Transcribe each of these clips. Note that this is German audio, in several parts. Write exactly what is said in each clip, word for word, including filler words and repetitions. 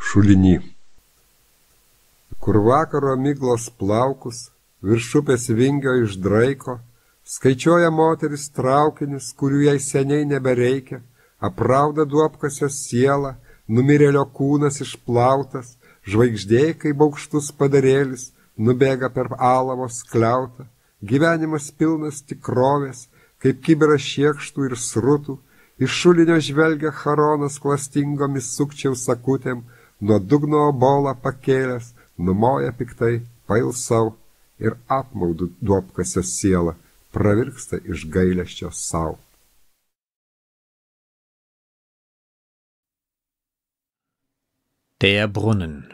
Šuliny. Kur vakaro miglos plaukus virš upės vingio išdraiko, skaičiuoja moteris traukinius, kurių jai seniai nebereikia, aprauda duobkasio sielą, numirėlio kūnas išplautas, žvaigždė, kaip aukštus padarėlis, nubėga per alavo skliautą, gyvenimas pilnas tikrovės, kaip kibiras šiekštų ir srutų, iš šulinio žvelgia Charonas klastingomis sukčiaus sakutėm, nuo dugno obolą pakėlęs, numoja piktai, pailsau ir apmaudu duobkasio sielą, pravirksta iš gailesčio sau. Der Brunnen.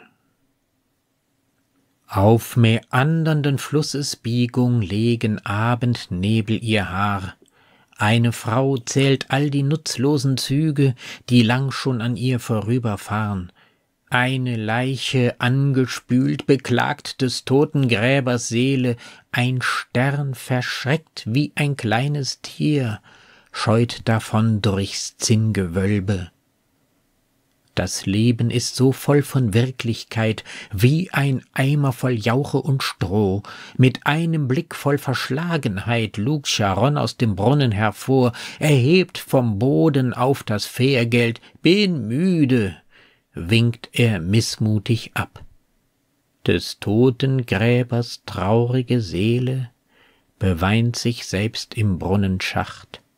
Auf meandernden Flussesbiegung legen Abendnebel ihr Haar. Eine Frau zählt all die nutzlosen Züge, die lang schon an ihr vorüberfahren. Eine Leiche angespült beklagt des toten Gräbers Seele, ein Stern verschreckt wie ein kleines Tier, scheut davon durchs Zinngewölbe. Das Leben ist so voll von Wirklichkeit, wie ein Eimer voll Jauche und Stroh. Mit einem Blick voll Verschlagenheit lug Charon aus dem Brunnen hervor, erhebt vom Boden auf das Fährgeld, bin müde, winkt er missmutig ab. Des toten Gräbers traurige Seele beweint sich selbst im Brunnenschacht.